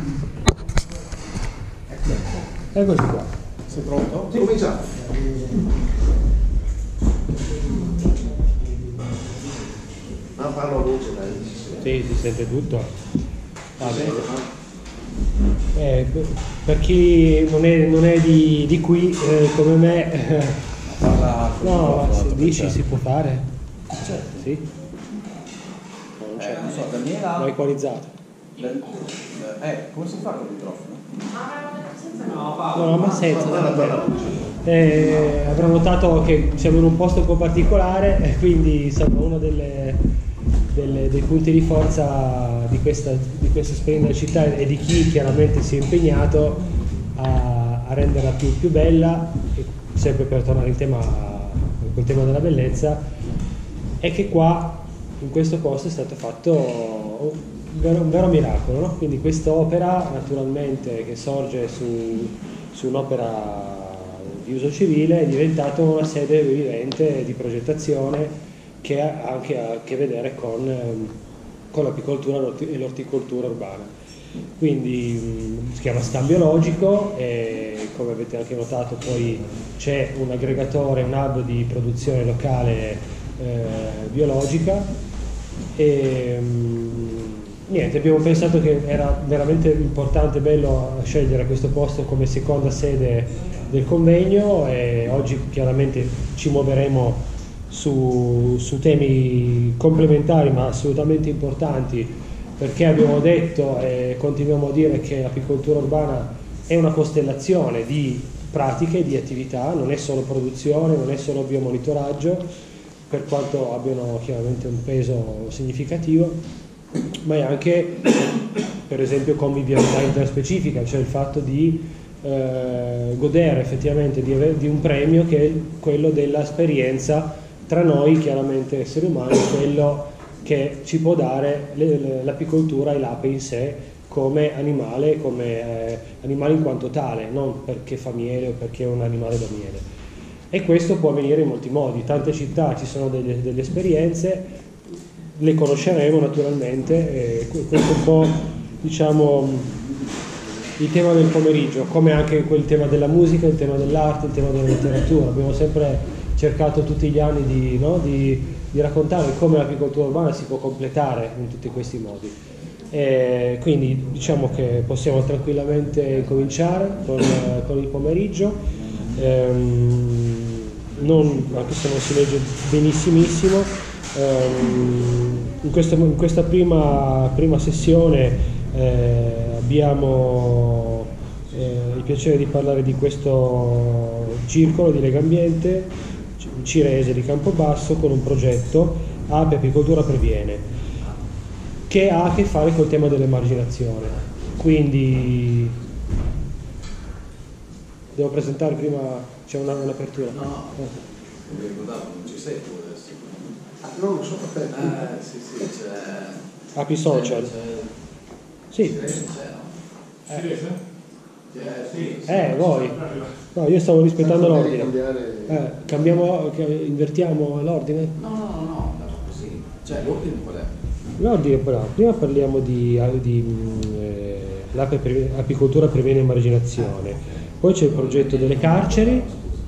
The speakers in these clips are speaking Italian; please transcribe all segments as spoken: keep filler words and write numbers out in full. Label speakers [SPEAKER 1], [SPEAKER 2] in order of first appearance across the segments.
[SPEAKER 1] Eccoci qua.
[SPEAKER 2] Sei pronto?
[SPEAKER 3] Sì, cominciamo. Ma parlo a voce, dai.
[SPEAKER 1] Sì, si sente tutto. Va bene. Eh, per chi non è, non è di, di qui, eh, come me, eh, no, se dici si può fare?
[SPEAKER 2] Certo.
[SPEAKER 1] Sì?
[SPEAKER 2] Non c'è. Eh, non so, Daniela...
[SPEAKER 1] L'ho equalizzato.
[SPEAKER 2] Eh, come si fa con il microfono?
[SPEAKER 1] No, no, ma senza, vabbè. Eh, avrò notato che siamo in un posto un po' particolare e quindi insomma uno delle, delle, dei punti di forza di questa, di questa splendida città e di chi chiaramente si è impegnato a, a renderla più, più bella, e sempre per tornare in tema, col tema della bellezza, è che qua in questo posto è stato fatto un vero, un vero miracolo, no? Quindi quest'opera naturalmente che sorge su, su un'opera di uso civile è diventata una sede vivente di progettazione che ha anche a che vedere con, con l'apicoltura e l'orticoltura urbana. Quindi mh, si chiama Scambio Logico e come avete anche notato poi c'è un aggregatore, un hub di produzione locale eh, biologica e mh, niente, abbiamo pensato che era veramente importante e bello scegliere questo posto come seconda sede del convegno e oggi chiaramente ci muoveremo su, su temi complementari ma assolutamente importanti, perché abbiamo detto e continuiamo a dire che l'apicoltura urbana è una costellazione di pratiche, di attività, non è solo produzione, non è solo biomonitoraggio, per quanto abbiano chiaramente un peso significativo, ma è anche per esempio convivialità interspecifica, cioè il fatto di eh, godere effettivamente di, di un premio che è quello dell'esperienza tra noi chiaramente esseri umani, quello che ci può dare l'apicoltura e l'ape in sé come animale, come eh, animale in quanto tale, non perché fa miele o perché è un animale da miele. E questo può avvenire in molti modi, in tante città ci sono delle, delle esperienze, le conosceremo naturalmente, e questo è un po' diciamo il tema del pomeriggio, come anche quel tema della musica, il tema dell'arte, il tema della letteratura. Abbiamo sempre cercato tutti gli anni di, no, di, di raccontare come l'apicoltura urbana si può completare in tutti questi modi. E quindi diciamo che possiamo tranquillamente cominciare con, con il pomeriggio, ehm, non, anche se non si legge benissimissimo. ehm, in, questo, in questa prima, prima sessione eh, abbiamo eh, il piacere di parlare di questo circolo di Legambiente Cirese di Campobasso con un progetto Ape Apicoltura Previene, che ha a che fare col tema dell'emarginazione. Quindi devo presentare prima, c'è una, un'apertura.
[SPEAKER 4] No, no, mi ricordavo, non ci sei tu adesso.
[SPEAKER 3] Ah, non lo so per te.
[SPEAKER 4] Eh, sì, sì, c'è...
[SPEAKER 1] Api Social.
[SPEAKER 4] C'è...
[SPEAKER 1] Sì.
[SPEAKER 4] Cirese c'è, no?
[SPEAKER 1] Eh.
[SPEAKER 4] Cirese? Sì, sì.
[SPEAKER 1] Eh, voi? No, io stavo rispettando l'ordine.
[SPEAKER 3] Cambiare...
[SPEAKER 1] Eh, cambiamo, invertiamo l'ordine?
[SPEAKER 4] No, no, no, no, così. Cioè, l'ordine qual è?
[SPEAKER 1] L'ordine però, prima parliamo di, di eh, l'apicoltura previene emarginazione, poi c'è il progetto delle carceri.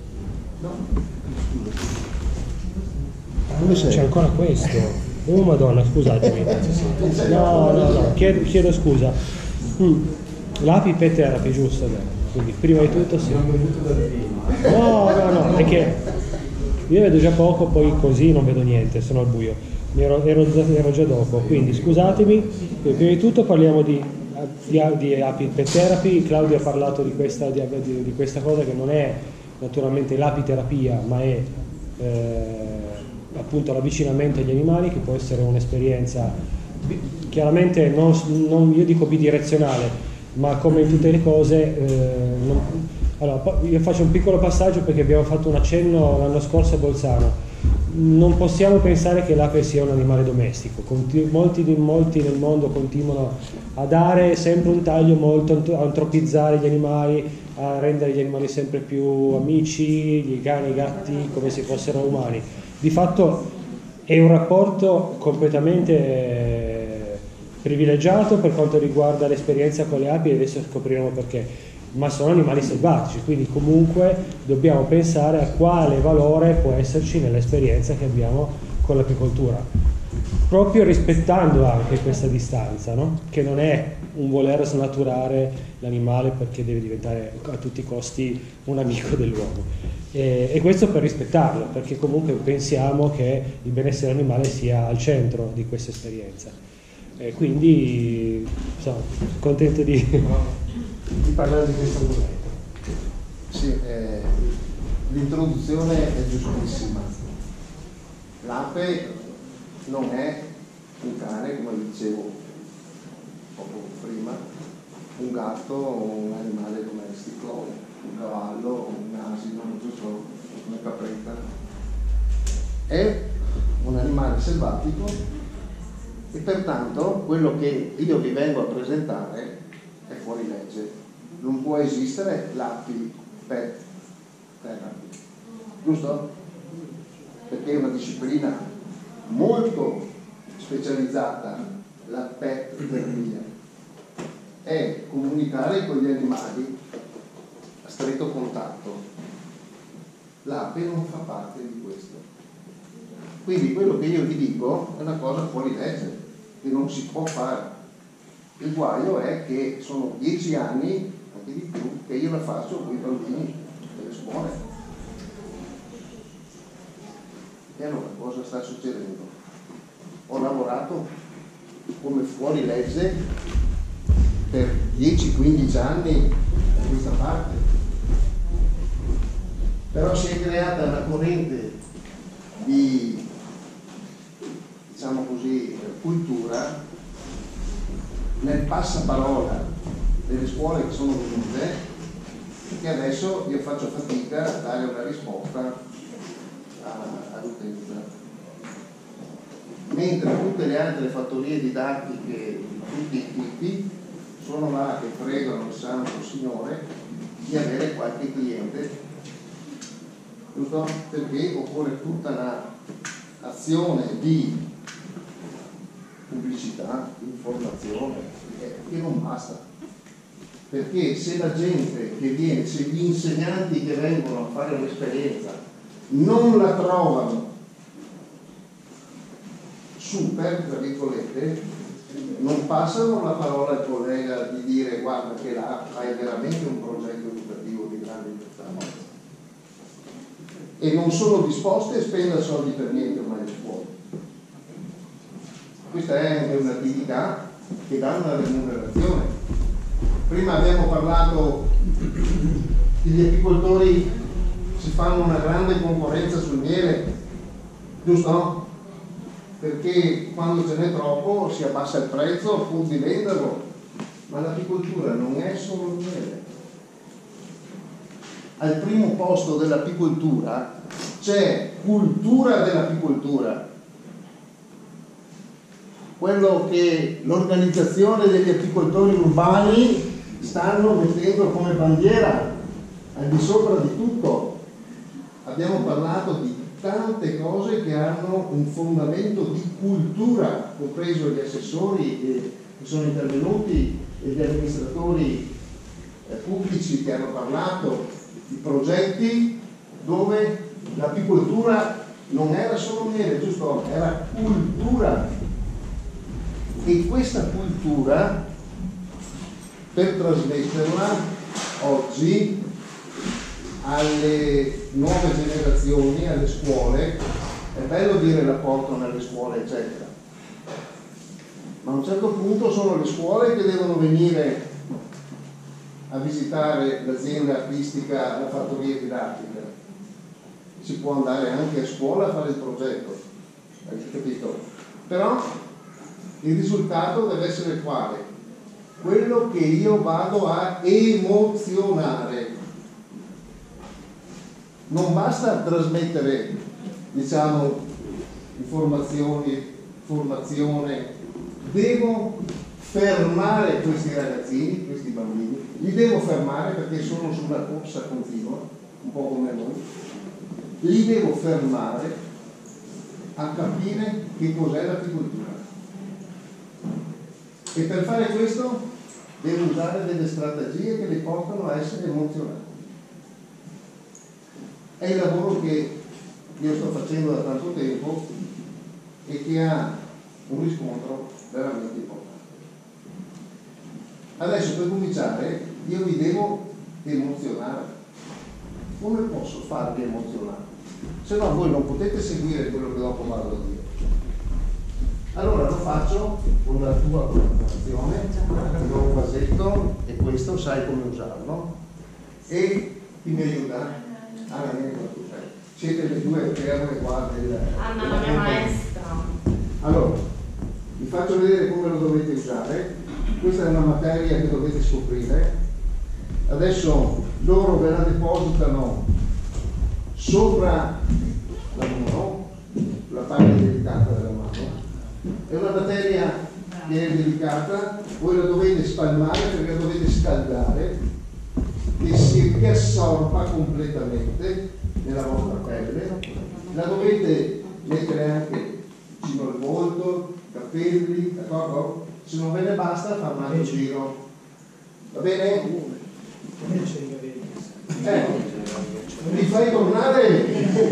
[SPEAKER 3] Dove sei?
[SPEAKER 1] C'è ancora questo. Oh madonna, scusatemi. No, no, no, chiedo, chiedo scusa. Mm. L'api pet therapy, giusto? Quindi prima di tutto sì. No, no, no, è che io vedo già poco, poi così non vedo niente, sono al buio. Ero, ero, ero già dopo, quindi scusatemi. Prima di tutto parliamo di, di, di api pet therapy. Claudio ha parlato di questa, di, di, di questa cosa che non è naturalmente l'apiterapia, ma è eh, appunto l'avvicinamento agli animali, che può essere un'esperienza chiaramente non, non io dico bidirezionale, ma come in tutte le cose eh, non, allora, io faccio un piccolo passaggio perché abbiamo fatto un accenno l'anno scorso a Bolzano. Non possiamo pensare che l'ape sia un animale domestico. Conti, molti, molti nel mondo continuano a dare sempre un taglio molto, a antropizzare gli animali, a rendere gli animali sempre più amici, i cani, i gatti, come se fossero umani. Di fatto è un rapporto completamente privilegiato per quanto riguarda l'esperienza con le api, e adesso scopriremo perché, ma sono animali selvatici, quindi comunque dobbiamo pensare a quale valore può esserci nell'esperienza che abbiamo con l'apicoltura, proprio rispettando anche questa distanza, no? Che non è un voler snaturare l'animale perché deve diventare a tutti i costi un amico dell'uomo, e, e questo per rispettarlo, perché comunque pensiamo che il benessere animale sia al centro di questa esperienza, e quindi sono contento di, di parlare di questo argomento.
[SPEAKER 3] Sì, eh, l'introduzione è giustissima. L'ape non è un cane, come dicevo poco prima, un gatto, un animale domestico, un cavallo, un asino, giusto, una capretta. È un animale selvatico e pertanto quello che io vi vengo a presentare è fuori legge. Non può esistere l'api pet therapy, giusto? Perché è una disciplina molto specializzata, la pet terapia, è comunicare con gli animali a stretto contatto. L'ape non fa parte di questo. Quindi quello che io vi dico è una cosa fuori legge, che non si può fare. Il guaio è che sono dieci anni, anche di più, che io la faccio con i bambini delle scuole. E allora cosa sta succedendo? Ho lavorato come fuori legge per dieci quindici anni da questa parte, però si è creata una corrente di, diciamo così, cultura nel passaparola delle scuole che sono venute, che adesso io faccio fatica a dare una risposta all'utenza, mentre tutte le altre fattorie didattiche di tutti i tipi sono là che pregano il Santo Signore di avere qualche cliente, giusto? Perché occorre tutta un'azione di pubblicità, di informazione, che non basta, perché se la gente che viene, se gli insegnanti che vengono a fare un'esperienza non la trovano super, tra virgolette, non passano la parola al collega di dire guarda che là hai veramente un progetto educativo di grande importanza, e non sono disposte a spendere soldi per niente ormai le scuole. Questa è un'attività che dà una remunerazione. Prima abbiamo parlato che gli apicoltori si fanno una grande concorrenza sul miele, giusto? Perché quando ce n'è troppo si abbassa il prezzo pur di venderlo, ma l'apicoltura non è solo il miele. Al primo posto dell'apicoltura c'è cultura dell'apicoltura, quello che l'organizzazione degli apicoltori urbani stanno mettendo come bandiera al di sopra di tutto. Abbiamo parlato di tante cose che hanno un fondamento di cultura, compreso gli assessori che sono intervenuti e gli amministratori eh, pubblici che hanno parlato di progetti dove l'apicoltura non era solo miele, giusto? Era cultura, e questa cultura, per trasmetterla oggi alle nuove generazioni, alle scuole, è bello dire la portano nelle scuole eccetera, ma a un certo punto sono le scuole che devono venire a visitare l'azienda artistica, la fattoria didattica. Si può andare anche a scuola a fare il progetto, avete capito? Però il risultato deve essere quale? Quello che io vado a emozionare. Non basta trasmettere, diciamo, informazioni, formazione, devo fermare questi ragazzini, questi bambini, li devo fermare perché sono su una corsa continua, un po' come noi, li devo fermare a capire che cos'è l'apicoltura. E per fare questo devo usare delle strategie che li portano a essere emozionati. È il lavoro che io sto facendo da tanto tempo e che ha un riscontro veramente importante. Adesso per cominciare io vi devo emozionare. Come posso farvi emozionare? Se no voi non potete seguire quello che dopo vado a dire. Allora lo faccio con la tua collaborazione, do un vasetto e questo sai come usarlo e chi mi aiuta? Anna, vieni qua tu, siete le due perle qua del...
[SPEAKER 5] Anna, la mia maestra.
[SPEAKER 3] Allora, vi faccio vedere come lo dovete usare. Questa è una materia che dovete scoprire. Adesso loro ve la depositano sopra la mano, la parte delicata della mano. È una materia che è delicata, voi la dovete spalmare perché la dovete scaldare, che si riassorba completamente nella vostra pelle. La dovete mettere anche vicino al volto, capelli, d'accordo? Se non ve ne basta fa un altro giro. Va bene? Eh, mi fai tornare?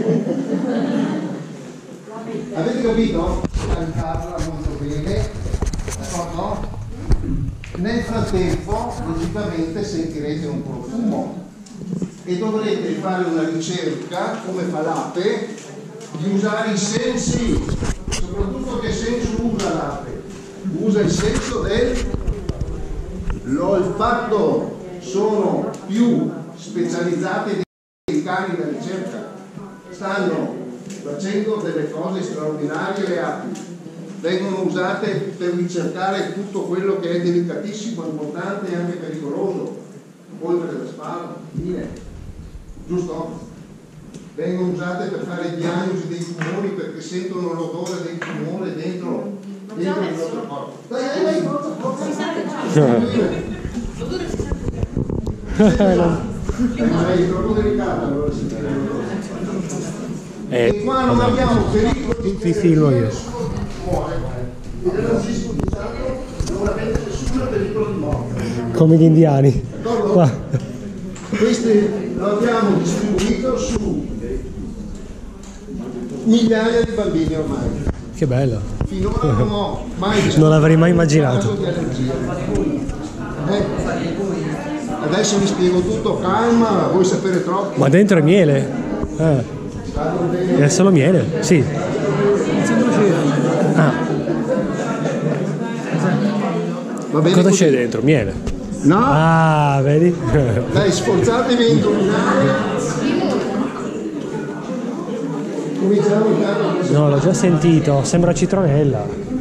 [SPEAKER 3] Avete capito? Cantarla molto bene, d'accordo? Nel frattempo, logicamente, sentirete un profumo e dovrete fare una ricerca, come fa l'ape, di usare i sensi. Soprattutto che senso usa l'ape? Usa il senso dell'olfatto. Sono più specializzati dei cani da ricerca, stanno facendo delle cose straordinarie. Le api vengono usate per ricercare tutto quello che è delicatissimo, importante e anche pericoloso, oltre alla spalla, giusto? Vengono usate per fare diagnosi dei tumori perché sentono l'odore del tumore dentro, dentro il nostro corpo. Dai, dai, dai, forza, forza.
[SPEAKER 5] L'odore si sente.
[SPEAKER 3] Ma è troppo delicato, allora si vede l'odore. E qua non abbiamo pericolo
[SPEAKER 1] ti filmo io.
[SPEAKER 3] E dell'assisco di sangue non avete nessun pericolo di morte.
[SPEAKER 1] Come gli indiani. Qua.
[SPEAKER 3] Questi lo abbiamo distribuito su migliaia di bambini ormai.
[SPEAKER 1] Che bello.
[SPEAKER 3] Finora non ho mai
[SPEAKER 1] non l'avrei mai immaginato.
[SPEAKER 3] Eh. Adesso vi spiego tutto, calma, vuoi sapere troppo?
[SPEAKER 1] Ma dentro è miele. Eh. È solo miele? Sì. Ah.
[SPEAKER 3] Va bene.
[SPEAKER 1] Cosa
[SPEAKER 3] così?
[SPEAKER 1] c'è dentro? Miele?
[SPEAKER 3] No.
[SPEAKER 1] Ah, vedi?
[SPEAKER 3] Dai, sforzatevi a indovinare. Cominciamo intanto.
[SPEAKER 1] No, l'ho già sentito, sembra citronella.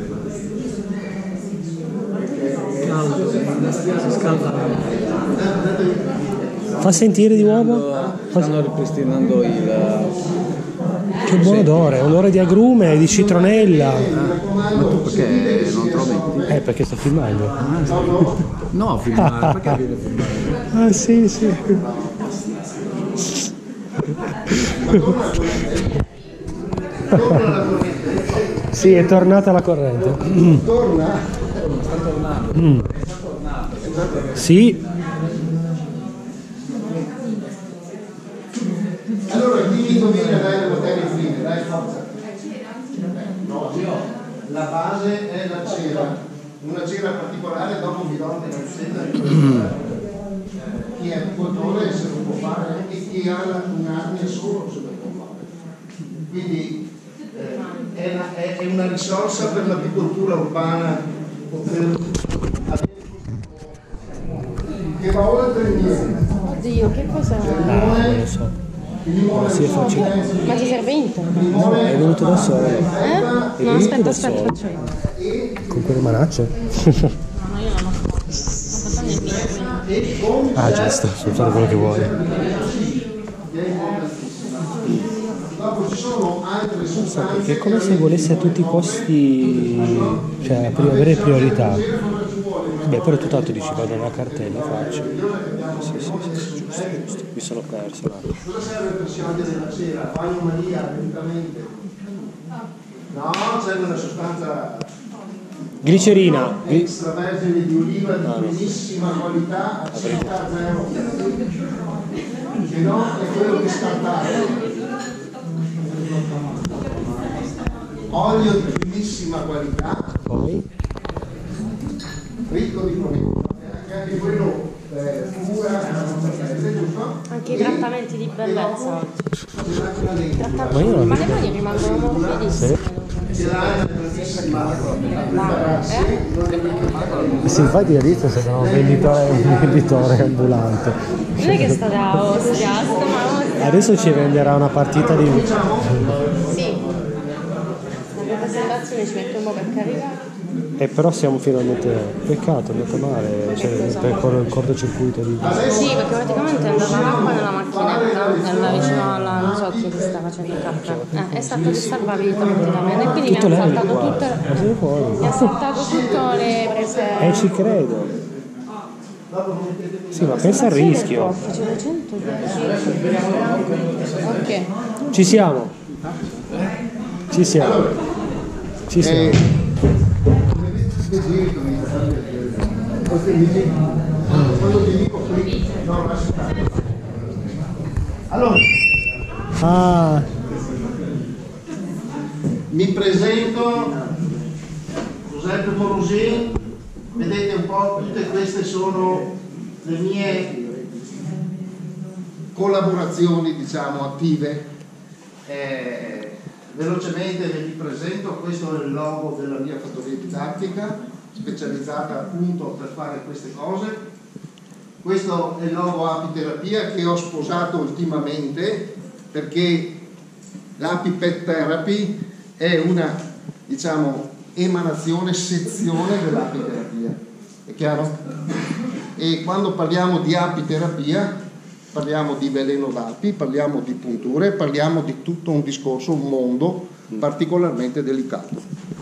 [SPEAKER 1] Fa sentire di uovo?
[SPEAKER 2] Stanno ripristinando il...
[SPEAKER 1] Che buon odore, odore di agrume e di citronella.
[SPEAKER 2] Ma tu perché non trovi?
[SPEAKER 1] Eh, perché sto filmando.
[SPEAKER 2] No, filmare, perché viene filmare?
[SPEAKER 1] Ah, sì, sì. Sì, è tornata la corrente.
[SPEAKER 3] Torna?
[SPEAKER 2] Sta tornando.
[SPEAKER 1] Mm. Sì.
[SPEAKER 3] Allora chi indovina dai le materie prime, dai forza. No, la base è la cera, una cera particolare, dopo vi do anche la ricetta. Chi è apicoltore se lo può fare e chi ha un'arnia solo se lo può fare. Quindi eh, è, una, è, è una risorsa per l'apicoltura urbana che va oltre il miele.
[SPEAKER 5] Oddio, che cos'è?
[SPEAKER 1] Ah, non lo so. Ma si è facile.
[SPEAKER 5] Ma ti serve vinto?
[SPEAKER 1] No, è venuto da solo.
[SPEAKER 5] Eh? No, aspetta, aspetta, faccio io.
[SPEAKER 1] Con quelle manacce?
[SPEAKER 5] No, io non ho fatto niente.
[SPEAKER 1] Ah, giusto, puoi fare quello che vuoi.
[SPEAKER 3] Dopo ci sono altre sostanze.
[SPEAKER 1] Perché è come se volesse a tutti i costi, cioè avere priorità. Beh, però tutt'altro dici vado nella cartella, faccio. Sì, sì, sì, giusto, giusto. Mi sono perso là.
[SPEAKER 3] Cosa serve per sciogliere la cera? Bagnomaria lentamente. No, serve una sostanza
[SPEAKER 1] Glicerina.
[SPEAKER 3] Extravergine di oliva di primissima qualità, acidità zero. Se no è quello che scartare. Olio di primissima qualità,
[SPEAKER 1] Poi.
[SPEAKER 3] ricco di proteine, anche quello eh, pura, giusto?
[SPEAKER 5] Anche i trattamenti di bellezza oggi.
[SPEAKER 1] Ma io non
[SPEAKER 5] Ma le mani rimangono morbidissime.
[SPEAKER 3] Ce l'hai una grandissima prepararsi, non è mica
[SPEAKER 1] sì, infatti all'inizio sembra un venditore, un venditore ambulante.
[SPEAKER 5] Non è che sta da Ostia, sta ma Ostia.
[SPEAKER 1] Adesso ci venderà una partita di...
[SPEAKER 5] Sì. La presentazione ci mette un po' per caricare.
[SPEAKER 1] E però siamo finalmente... Peccato, è andato male, cioè, per il cortocircuito di...
[SPEAKER 5] Sì, perché praticamente è andata l'acqua nella macchinetta e andava vicino alla non so chi si sta facendo il caffè. Eh, è stato il salvavita praticamente. E quindi mi ha saltato tutte le. Mi ha saltato tutte le prese.
[SPEAKER 1] Eh, ci credo. Sì, ma pensa al rischio.
[SPEAKER 5] Ok.
[SPEAKER 1] Ci siamo. Ci siamo. Ci siamo.
[SPEAKER 3] Allora,
[SPEAKER 1] Ah,
[SPEAKER 3] mi presento, Giuseppe Morosin, vedete un po', tutte queste sono le mie collaborazioni, diciamo, attive. Eh, velocemente ve li presento, questo è il logo della mia fattoria didattica, specializzata appunto per fare queste cose. Questo è il logo apiterapia che ho sposato ultimamente perché l'Api-Pet Therapy è una, diciamo, emanazione, sezione dell'apiterapia, è chiaro? E quando parliamo di apiterapia parliamo di veleno d'api, parliamo di punture, parliamo di tutto un discorso, un mondo particolarmente delicato.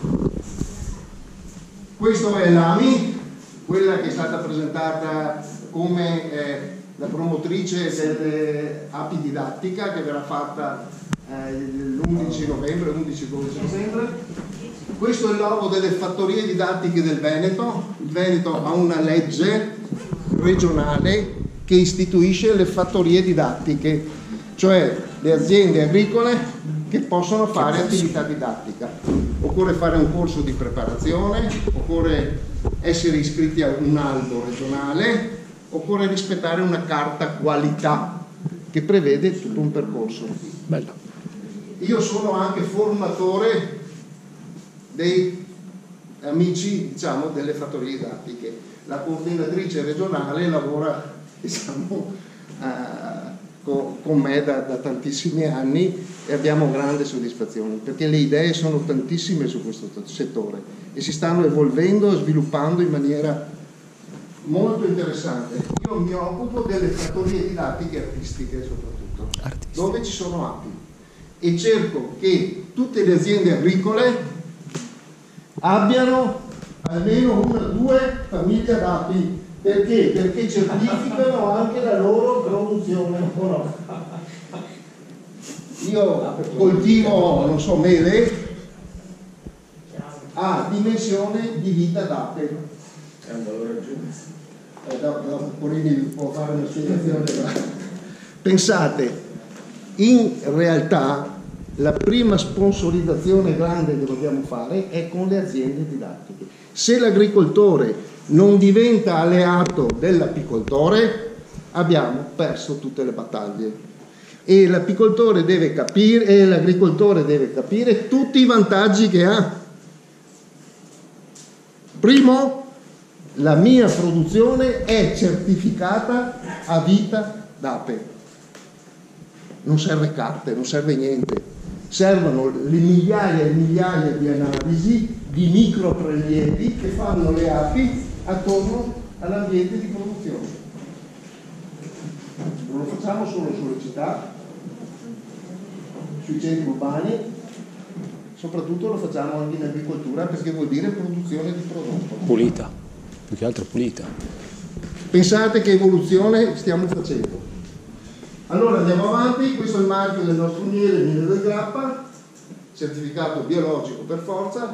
[SPEAKER 3] Questo è l'Ami, quella che è stata presentata come eh, la promotrice dell'Api Didattica, che verrà fatta eh, l'undici novembre, undici dodici novembre. Questo è il logo delle fattorie didattiche del Veneto. Il Veneto ha una legge regionale che istituisce le fattorie didattiche, cioè le aziende agricole che possono fare attività didattica. Occorre fare un corso di preparazione, occorre essere iscritti a un albo regionale, occorre rispettare una carta qualità che prevede tutto un percorso.
[SPEAKER 1] bello.
[SPEAKER 3] Io sono anche formatore dei amici, diciamo, delle fattorie didattiche. La coordinatrice regionale lavora, diciamo, uh, con, con me da, da tantissimi anni e abbiamo grande soddisfazione perché le idee sono tantissime su questo settore e si stanno evolvendo e sviluppando in maniera molto interessante. Io mi occupo delle fattorie didattiche artistiche soprattutto,
[SPEAKER 1] Artisti.
[SPEAKER 3] dove ci sono api, e cerco che tutte le aziende agricole abbiano almeno una o due famiglie d'api. Perché? Perché certificano anche la loro produzione, o no? Io coltivo, non so, mele a dimensione di vita d'ape. È un valore aggiunto. Eh, dopo Porini può fare una spiegazione. Pensate, in realtà la prima sponsorizzazione grande che dobbiamo fare è con le aziende didattiche. Se l'agricoltore non diventa alleato dell'apicoltore, abbiamo perso tutte le battaglie. E l'apicoltore deve capire, e l'agricoltore deve capire tutti i vantaggi che ha. Primo, la mia produzione è certificata a vita d'ape. Non serve carte, non serve niente. Servono le migliaia e migliaia di analisi di microprelievi che fanno le api attorno all'ambiente di produzione. Non lo facciamo solo sulle città, sui centri urbani, soprattutto lo facciamo anche in agricoltura perché vuol dire produzione di prodotto.
[SPEAKER 1] Pulita, più che altro pulita.
[SPEAKER 3] Pensate che evoluzione stiamo facendo. Allora andiamo avanti, questo è il marchio del nostro miele, il miele del Grappa, certificato biologico per forza,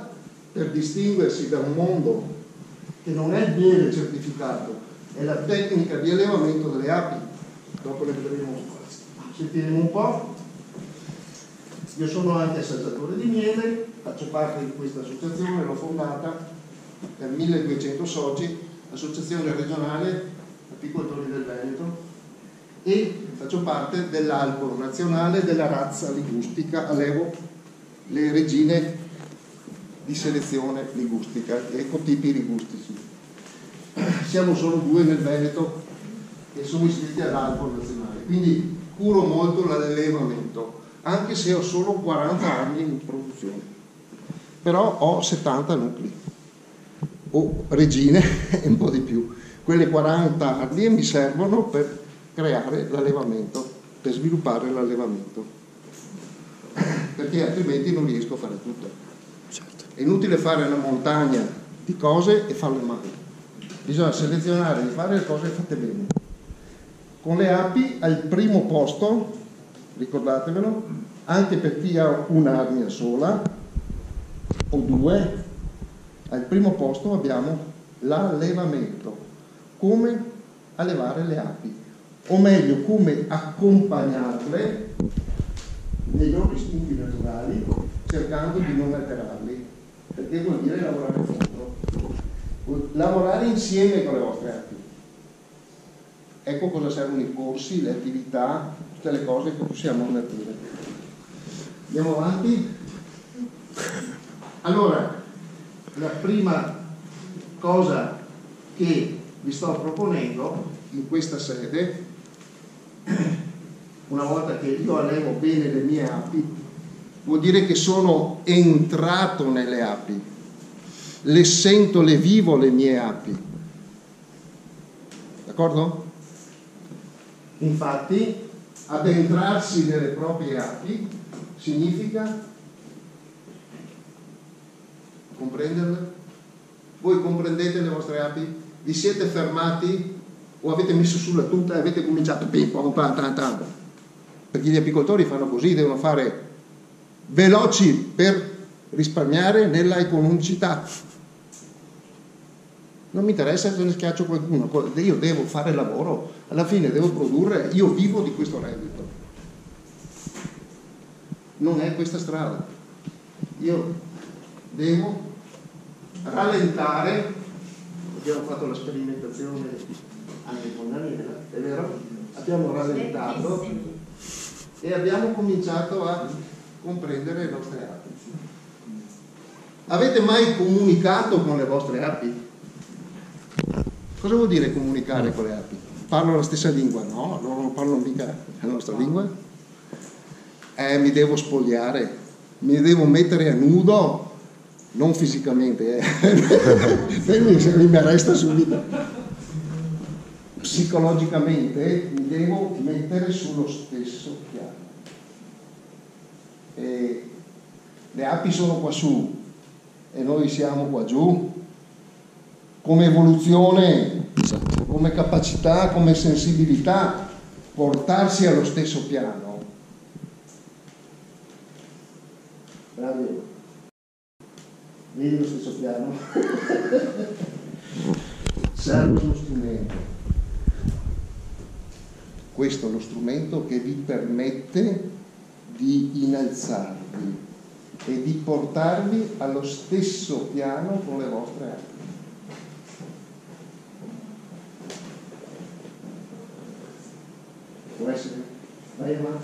[SPEAKER 3] per distinguersi da un mondo che non è il miele certificato, è la tecnica di allevamento delle api. Dopo ne vedremo un po'. Sentiremo un po'. Io sono anche assaggiatore di miele, faccio parte di questa associazione, l'ho fondata per milleduecento soci, associazione regionale apicoltori del Veneto, e faccio parte dell'albo nazionale della razza ligustica, allevo le regine di selezione ligustica, ecotipi ligustici. Siamo solo due nel Veneto che sono iscritti all'albo nazionale, quindi curo molto l'allevamento, anche se ho solo quaranta anni in produzione, però ho settanta nuclei o regine e un po' di più. Quelle quaranta arnie mi servono per creare l'allevamento, per sviluppare l'allevamento, perché altrimenti non riesco a fare tutto. Certo. È inutile fare una montagna di cose e farle male, bisogna selezionare di fare le cose fatte bene. Con le api al primo posto, ricordatevelo, anche per chi ha un'arnia sola o due, al primo posto abbiamo l'allevamento, come allevare le api, o meglio come accompagnarle nei loro istinti naturali, cercando di non alterarli, perché vuol dire lavorare a fondo, lavorare insieme con le vostre api. Ecco cosa servono i corsi, le attività, tutte le cose che possiamo mettere. Andiamo avanti. Allora, la prima cosa che vi sto proponendo in questa sede, una volta che io allevo bene le mie api, vuol dire che sono entrato nelle api, le sento, le vivo le mie api, d'accordo? Infatti addentrarsi nelle proprie api significa comprenderle. Voi comprendete le vostre api? Vi siete fermati o avete messo sulla tuta e avete cominciato pim pam pam tam tam? Perché gli apicoltori fanno così, devono fare veloci per risparmiare nella economicità. Non mi interessa se ne schiaccio qualcuno, io devo fare lavoro, alla fine devo produrre, io vivo di questo reddito. Non è questa strada. Io devo rallentare, abbiamo fatto la sperimentazione anche con Daniela, è vero? Abbiamo rallentato e abbiamo cominciato a comprendere le nostre api. Avete mai comunicato con le vostre api? Cosa vuol dire comunicare con le api? Parlo la stessa lingua? No, loro non parlano mica la nostra lingua. Eh, mi devo spogliare, mi devo mettere a nudo, non fisicamente, eh. mi, mi arresta subito. Psicologicamente mi devo mettere sullo stesso piano. E le api sono qua su e noi siamo qua giù. Come evoluzione, come capacità, come sensibilità, portarsi allo stesso piano. Bravi. Vedi lo stesso piano? Serve uno strumento. Questo è lo strumento che vi permette di innalzarvi e di portarvi allo stesso piano con le vostre api. Può essere? Vai avanti.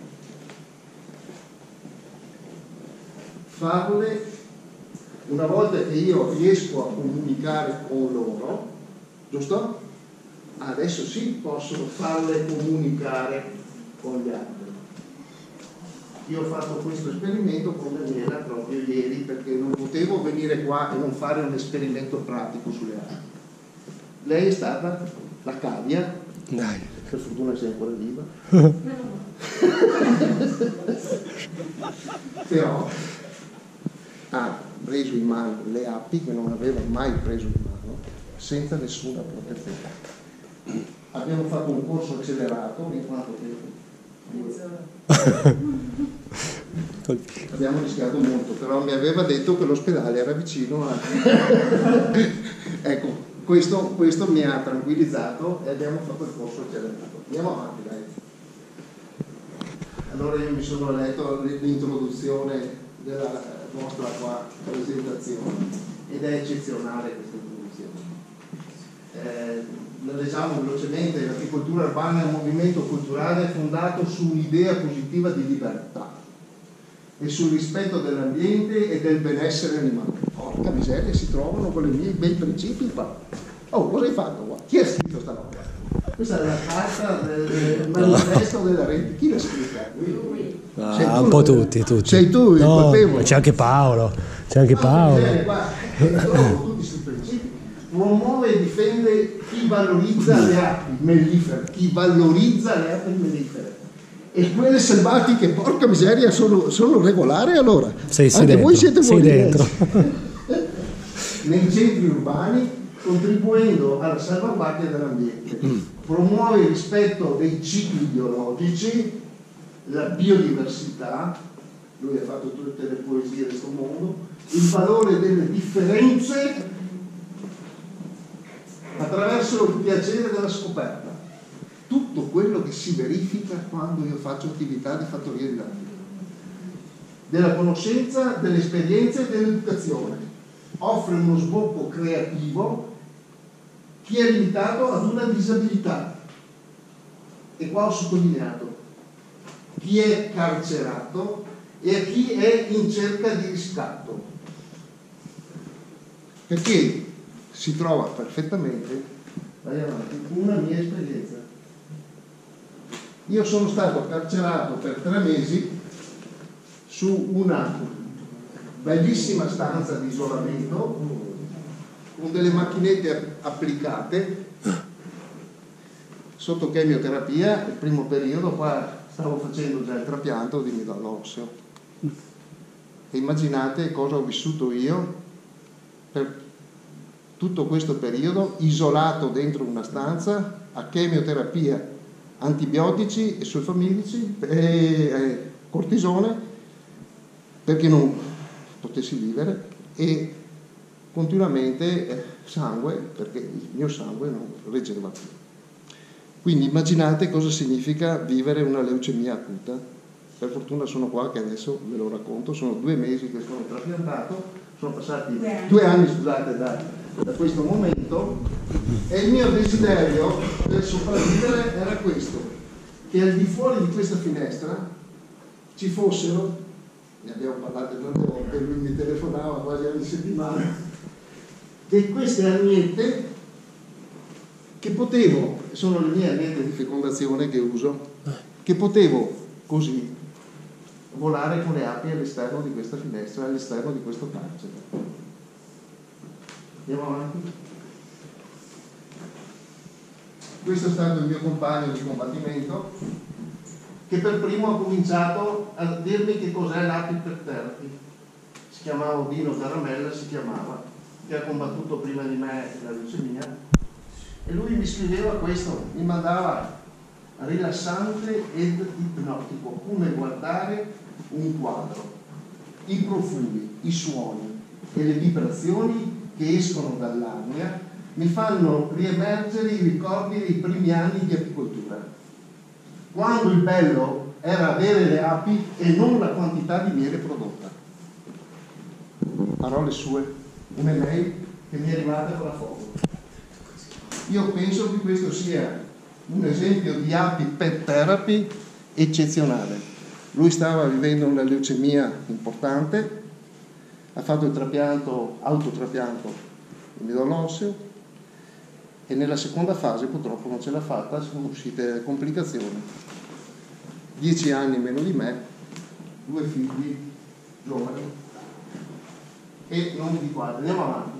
[SPEAKER 3] Farle, una volta che io riesco a comunicare con loro, giusto? Adesso sì posso farle comunicare con gli altri. Io ho fatto questo esperimento con Daniela proprio ieri perché non potevo venire qua e non fare un esperimento pratico sulle api. Lei è stata la cavia. Dai. Per fortuna sei ancora viva. Però ha preso in mano le api che non aveva mai preso in mano senza nessuna protezione. Abbiamo fatto un corso accelerato in quanto tempo? Abbiamo rischiato molto, però mi aveva detto che l'ospedale era vicino a... Ecco, questo, questo mi ha tranquillizzato e abbiamo fatto il corso accelerato. Andiamo avanti, dai. Allora io mi sono letto l'introduzione della nostra qua presentazione ed è eccezionale questa introduzione. Eh, la leggiamo velocemente. L'agricoltura urbana è un movimento culturale fondato su un'idea positiva di libertà e sul rispetto dell'ambiente e del benessere animale. Porca miseria, si trovano con i miei bei principi qua. Oh, cosa hai fatto qua? Chi ha scritto sta roba? Questa è la carta del manifesto della rete. Chi l'ha scritta?
[SPEAKER 1] Ah, un po' tutti, tutti.
[SPEAKER 3] Sei tu il
[SPEAKER 1] no,
[SPEAKER 3] colpevole.
[SPEAKER 1] c'è anche Paolo, c'è anche Paolo.
[SPEAKER 3] Trovo tutti questi principi. Promuove e difende chi valorizza le api mellifere, chi valorizza le api mellifere. E quelle selvatiche, porca miseria, sono, sono regolari allora.
[SPEAKER 1] Sei, sei
[SPEAKER 3] Anche
[SPEAKER 1] dentro,
[SPEAKER 3] voi siete
[SPEAKER 1] sei dentro.
[SPEAKER 3] Nei centri urbani, contribuendo alla salvaguardia dell'ambiente. Mm. Promuove il rispetto dei cicli biologici, la biodiversità, lui ha fatto tutte le poesie del suo mondo, il valore delle differenze attraverso il piacere della scoperta. Tutto quello che si verifica quando io faccio attività di fattoria didattica, della conoscenza, dell'esperienza e dell'educazione. Offre uno sbocco creativo chi è limitato ad una disabilità, e qua ho sottolineato chi è carcerato e a chi è in cerca di riscatto, perché si trova perfettamente, vai avanti, una mia esperienza. Io sono stato carcerato per tre mesi su una bellissima stanza di isolamento con delle macchinette applicate sotto chemioterapia. Il primo periodo qua stavo facendo già il trapianto di midollo osseo e immaginate cosa ho vissuto io per tutto questo periodo, isolato dentro una stanza a chemioterapia, antibiotici e sulfamidici e eh, cortisone perché non potessi vivere, e continuamente eh, sangue, perché il mio sangue non reggeva più. Quindi immaginate cosa significa vivere una leucemia acuta. Per fortuna sono qua che adesso ve lo racconto. Sono due mesi che sono trapiantato, sono passati due anni, due anni scusate, da, da questo momento, e il mio desiderio per sopravvivere era questo, che al di fuori di questa finestra ci fossero, ne abbiamo parlato tante volte, lui mi telefonava quasi ogni settimana, che queste arniette che potevo, sono le mie arniette di fecondazione che uso, che potevo così volare con le api all'esterno di questa finestra, all'esterno di questo carcere. Andiamo avanti. Questo è stato il mio compagno di combattimento, che per primo ha cominciato a dirmi che cos'è l'Apipep Therapy. Si chiamava Dino Caramella, si chiamava, che ha combattuto prima di me la leucemia, e lui mi scriveva questo, mi mandava rilassante ed ipnotico, come guardare un quadro, i profumi, i suoni e le vibrazioni che escono dall'arnia mi fanno riemergere i ricordi dei primi anni di apicoltura, quando il bello era avere le api e non la quantità di miele prodotta. Parole sue, un'email che mi è arrivata con la foto. Io penso che questo sia un esempio di Apipep Therapy eccezionale. Lui stava vivendo una leucemia importante, ha fatto il trapianto, autotrapianto di midollo osseo, e nella seconda fase purtroppo non ce l'ha fatta, sono uscite le complicazioni. Dieci anni meno di me, due figli giovani, e non di qua. Andiamo avanti.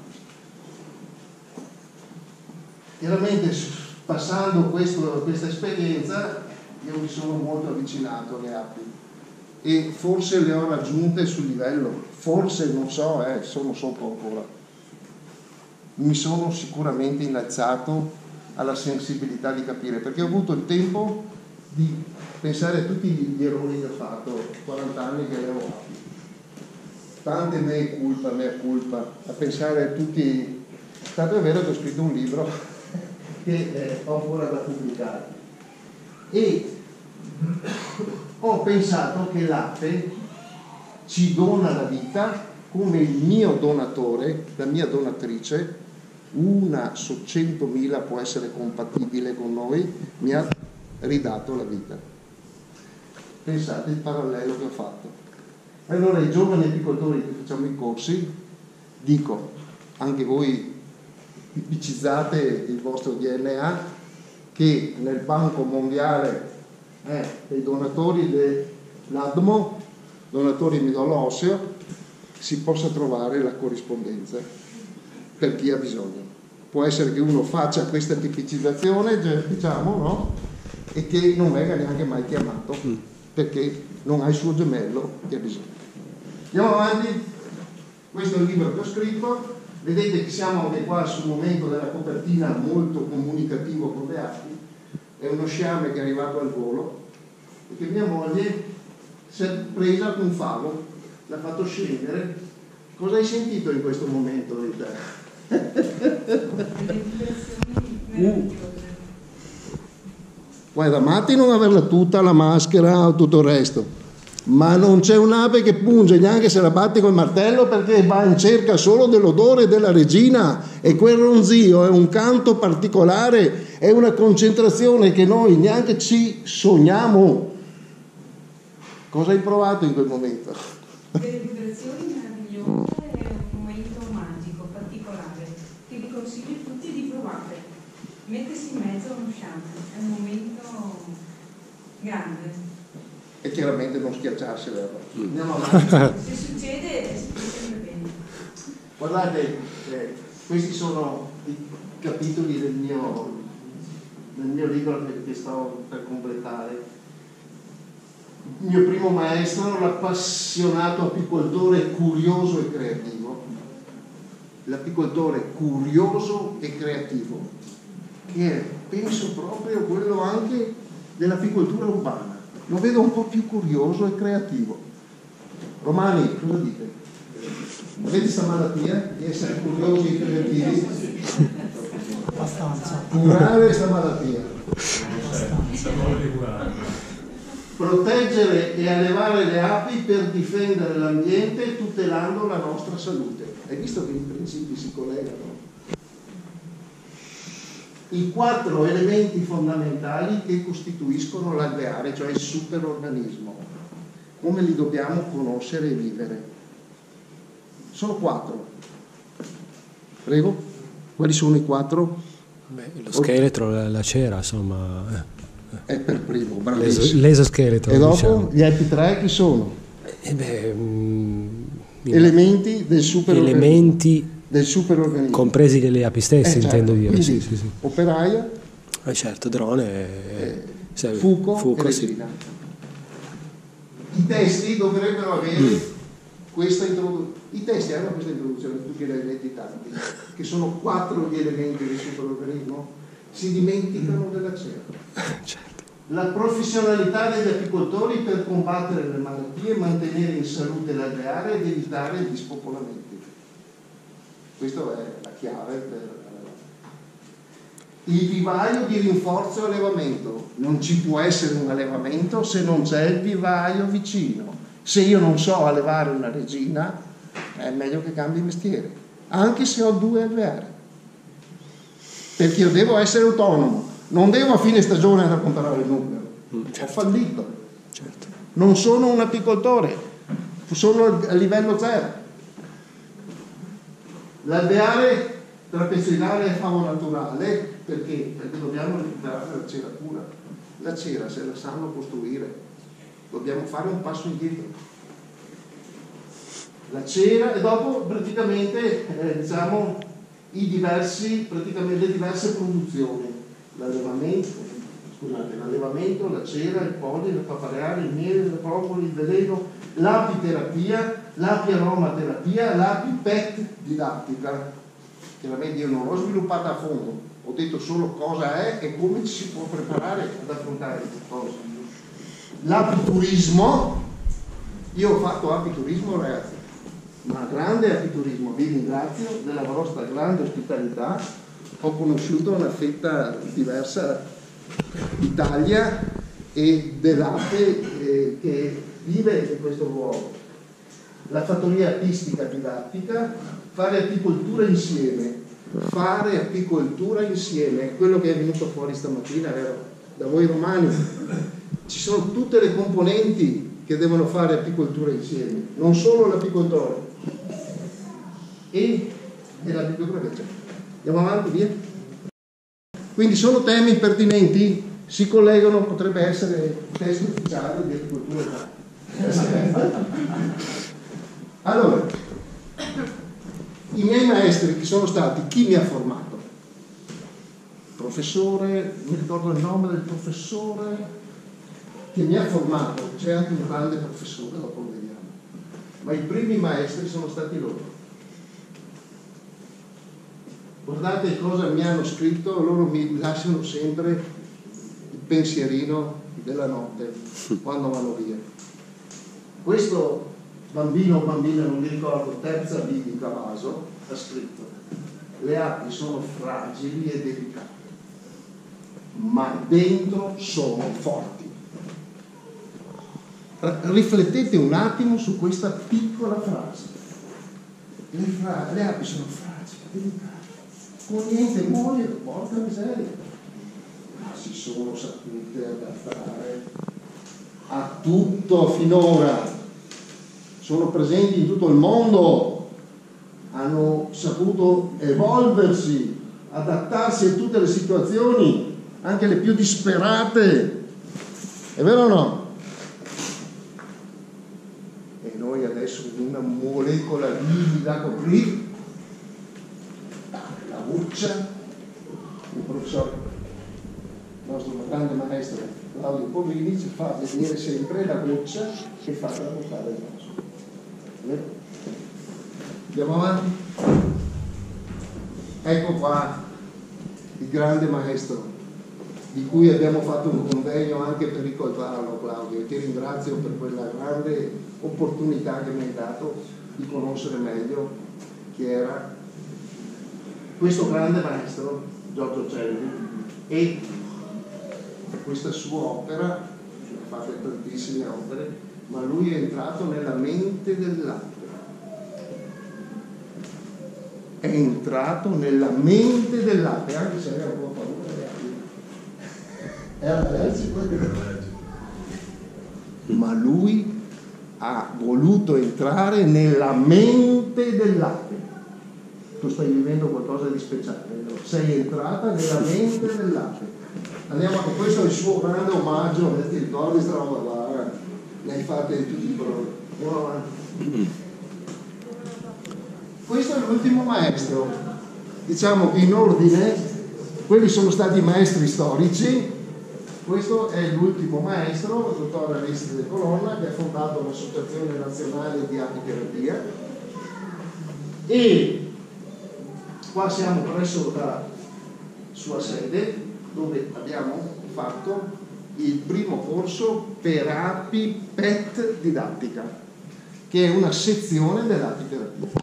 [SPEAKER 3] Chiaramente, passando questo, questa esperienza, io mi sono molto avvicinato alle api e forse le ho raggiunte sul livello, forse non so, eh, sono sopra ancora. Mi sono sicuramente innalzato alla sensibilità di capire, perché ho avuto il tempo di pensare a tutti gli errori che ho fatto, quaranta anni che avevo api, tante mea culpa, mea culpa, a pensare a tutti. Tanto è vero che ho scritto un libro che eh, ho ancora da pubblicare e ho pensato che l'ape ci dona la vita come il mio donatore, la mia donatrice, una su centomila può essere compatibile con noi, mi ha ridato la vita. Pensate il parallelo che ho fatto. Allora ai giovani apicoltori che facciamo i corsi dico, anche voi tipicizzate il vostro D N A, che nel banco mondiale eh, dei donatori dell'A D M O, donatori di midollo osseo, si possa trovare la corrispondenza per chi ha bisogno. Può essere che uno faccia questa tipicizzazione, diciamo, no? E che non venga neanche mai chiamato perché non ha il suo gemello che ha bisogno. Andiamo avanti. Questo è il libro che ho scritto. Vedete che siamo anche qua sul momento della copertina molto comunicativo con le api. È uno sciame che è arrivato al volo e che mia moglie si è presa con un favo, l'ha fatto scendere. Cosa hai sentito in questo momento di te? uh. Guarda, matti non averla tutta, la maschera o tutto il resto. Ma non c'è un'ape che punge neanche se la batti col martello, perché va in cerca solo dell'odore della regina, e quel ronzio è un canto particolare, è una concentrazione che noi neanche ci sogniamo. Cosa hai provato in quel momento?
[SPEAKER 6] Delle vibrazioni meravigliose, è un momento magico, particolare, che vi consiglio a tutti di provare. Mettersi in mezzo a uno sciame, è un momento grande.
[SPEAKER 3] E chiaramente non schiacciarsela. Andiamo avanti.
[SPEAKER 6] Se succede, succede sempre bene.
[SPEAKER 3] Guardate, eh, questi sono i capitoli del mio, del mio libro che, che sto per completare. Il mio primo maestro, l'appassionato apicoltore curioso e creativo. L'apicoltore curioso e creativo, che è, penso, proprio quello anche dell'apicoltura urbana. Lo vedo un po' più curioso e creativo. Romani, cosa dite? Avete questa malattia di essere curiosi e creativi?
[SPEAKER 1] Abbastanza.
[SPEAKER 3] Curare questa malattia. Proteggere e allevare le api per difendere l'ambiente tutelando la nostra salute. Hai visto che i principi si collegano? I quattro elementi fondamentali che costituiscono l'alveare, cioè il superorganismo, come li dobbiamo conoscere e vivere. Sono quattro. Prego? Quali sono i quattro?
[SPEAKER 1] Beh, lo scheletro, la, la cera, insomma.
[SPEAKER 3] È per primo, bravissimo.
[SPEAKER 1] L'esoscheletro.
[SPEAKER 3] E dopo
[SPEAKER 1] diciamo.
[SPEAKER 3] Gli altri tre chi sono?
[SPEAKER 1] Eh beh, mh,
[SPEAKER 3] elementi del superorganismo.
[SPEAKER 1] Elementi
[SPEAKER 3] del superorganismo.
[SPEAKER 1] Compresi le api stesse,
[SPEAKER 3] eh, certo.
[SPEAKER 1] intendo dire.
[SPEAKER 3] Quindi,
[SPEAKER 1] sì, sì, sì.
[SPEAKER 3] Operaia,
[SPEAKER 1] eh, certo, drone,
[SPEAKER 3] eh,
[SPEAKER 1] eh,
[SPEAKER 3] fuco,
[SPEAKER 1] fuco
[SPEAKER 3] e
[SPEAKER 1] sì.
[SPEAKER 3] regina. I testi dovrebbero avere mm. questa introduzione. I testi hanno questa introduzione, tu che l'hai letti tanti, che sono quattro gli elementi del superorganismo, si dimenticano della cera.
[SPEAKER 1] Certo.
[SPEAKER 3] La professionalità degli apicoltori per combattere le malattie, mantenere in salute l'alveare ed evitare gli spopolamenti. Questa è la chiave per il vivaio di rinforzo e allevamento. Non ci può essere un allevamento se non c'è il vivaio vicino. Se io non so allevare una regina, è meglio che cambi mestiere, anche se ho due alveari, perché io devo essere autonomo, non devo a fine stagione andare a comprare il numero. Certo. Ho fallito.
[SPEAKER 1] Certo.
[SPEAKER 3] Non sono un apicoltore, sono a livello zero. L'alveare trapezoidale è favo naturale perché? Perché dobbiamo recuperare la cera pura. La cera, se la sanno costruire, dobbiamo fare un passo indietro. La cera e dopo praticamente eh, diciamo i diversi, praticamente le diverse produzioni. L'allevamento, scusate, l'allevamento, la cera, il polline, il papareale, il miele, la propoli, il veleno, l'apiterapia, l'api aromaterapia, l'api pet didattica. Chiaramente io non l'ho sviluppata a fondo, ho detto solo cosa è e come ci si può preparare ad affrontare queste cose. L'apiturismo, io ho fatto apiturismo ragazzi, ma grande apiturismo, vi ringrazio della vostra grande ospitalità, ho conosciuto una fetta diversa d'Italia e dell'ape eh, che vive in questo luogo. La fattoria apistica didattica, fare apicoltura insieme, fare apicoltura insieme, quello che è venuto fuori stamattina, vero? Da voi romani, ci sono tutte le componenti che devono fare apicoltura insieme, non solo l'apicoltore e, e l'apicoltura che c'è. Andiamo avanti, via. Quindi sono temi pertinenti, si collegano, potrebbe essere testo ufficiale di apicoltura. Allora, i miei maestri chi sono stati? Chi mi ha formato? Professore, mi ricordo il nome del professore che mi ha formato, c'è anche un grande professore, dopo lo vediamo, ma i primi maestri sono stati loro. Guardate cosa mi hanno scritto, loro mi lasciano sempre il pensierino della notte quando vanno via. Questo bambino o bambina, non mi ricordo, terza B di Cavaso, ha scritto: le api sono fragili e delicate, ma dentro sono forti. Riflettete un attimo su questa piccola frase. Le, fra le api sono fragili, delicate, con niente muoiono, porca miseria, ma si sono sapute adattare a tutto finora. Sono presenti in tutto il mondo, hanno saputo evolversi, adattarsi a tutte le situazioni, anche le più disperate. È vero o no? E noi adesso una molecola livida così, la buccia, il professore, il nostro grande maestro Claudio Povini ci fa vedere sempre la buccia che fa tramontare il naso. Andiamo avanti. Ecco qua il grande maestro di cui abbiamo fatto un convegno anche per ricordarlo, Claudio, e ti ringrazio per quella grande opportunità che mi hai dato di conoscere meglio chi era questo grande maestro Giorgio Celli e questa sua opera. Ha fatto tantissime opere, ma lui è entrato nella mente dell'ape, è entrato nella mente dell'ape, anche se aveva un po' paura delle api, era allergico, ma lui ha voluto entrare nella mente dell'ape. Tu stai vivendo qualcosa di speciale, no? Sei entrata nella mente dell'ape. Andiamo a questo è il suo grande omaggio, ti ricordi sta roba qua? Ne hai fatte di tutti i colori. Andiamo avanti. Questo è l'ultimo maestro, diciamo in ordine, quelli sono stati i maestri storici, questo è l'ultimo maestro, il dottor Aristide Colonna, che ha fondato l'Associazione Nazionale di Apiterapia, e qua siamo presso la sua sede, dove abbiamo fatto il primo corso per api P E T didattica, che è una sezione dell'apiterapia.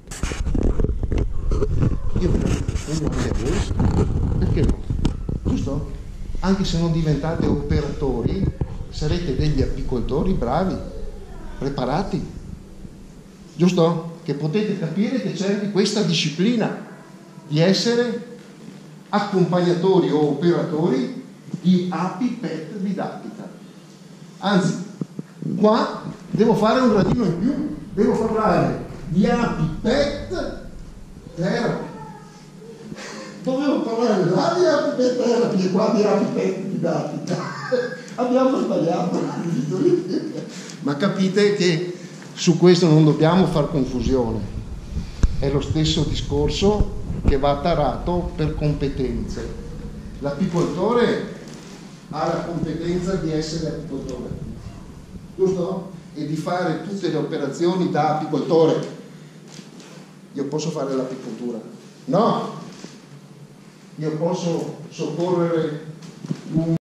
[SPEAKER 3] Io vengo anche a voi, perché no? Giusto? Anche se non diventate operatori, sarete degli apicoltori bravi, preparati, giusto? Che potete capire che c'è anche questa disciplina di essere accompagnatori o operatori di api P E T didattica. Anzi, qua devo fare un gradino in più, devo parlare di api P E T therapy. Dovevo parlare là di api P E T therapy e qua di api P E T didattica. Abbiamo sbagliato. Ma capite che su questo non dobbiamo far confusione. È lo stesso discorso che va tarato per competenze. L'apicoltore ha la competenza di essere apicoltore, giusto? E di fare tutte le operazioni da apicoltore. Io posso fare l'apicoltura? No! io posso soccorrere un